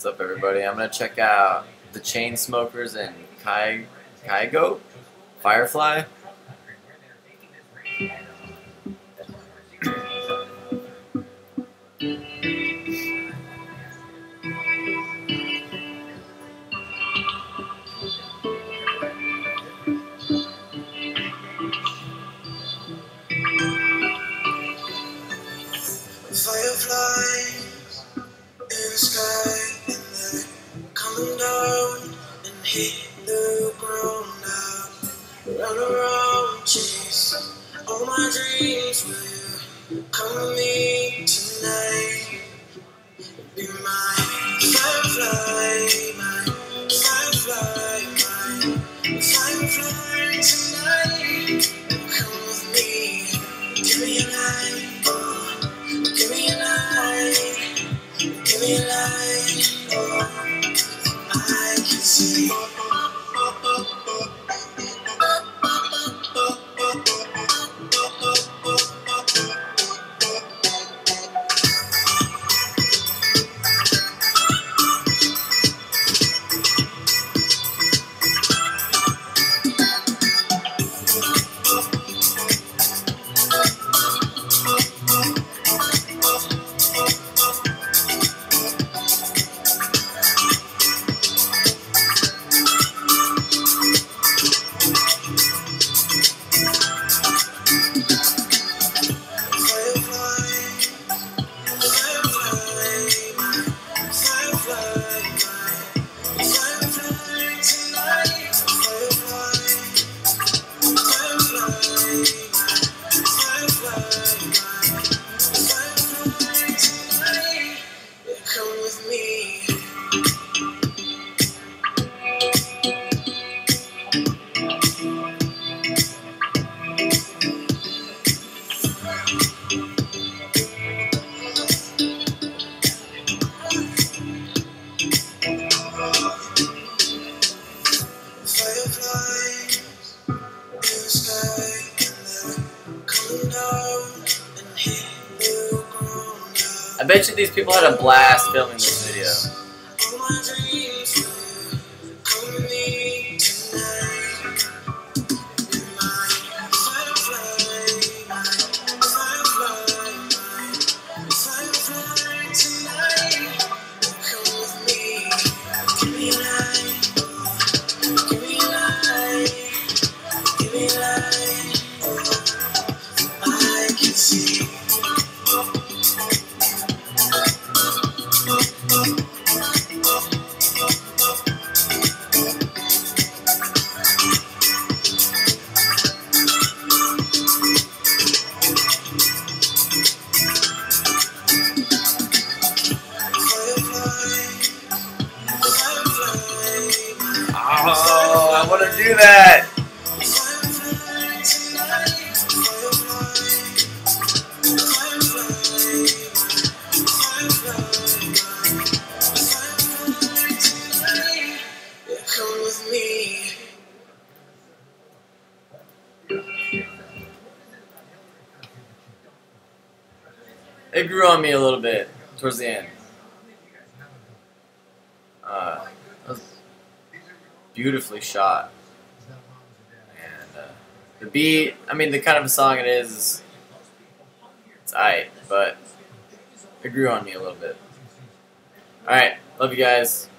What's up, everybody? I'm gonna check out the Chainsmokers and Kygo Firefly. Fireflies in the sky, and they're coming down and hit the ground now. Round around, chase all my dreams. Will you come with me tonight? Be my firefly, my firefly, my firefly tonight. Come with me, give me a light, oh, give me a light, give me a light, oh, I can see. I bet you these people had a blast filming this video. Oh, I want to do that. Come with me. It grew on me a little bit towards the end. It was beautifully shot. And the beat, I mean, the kind of a song it is, it's aight, but it grew on me a little bit. Alright, love you guys.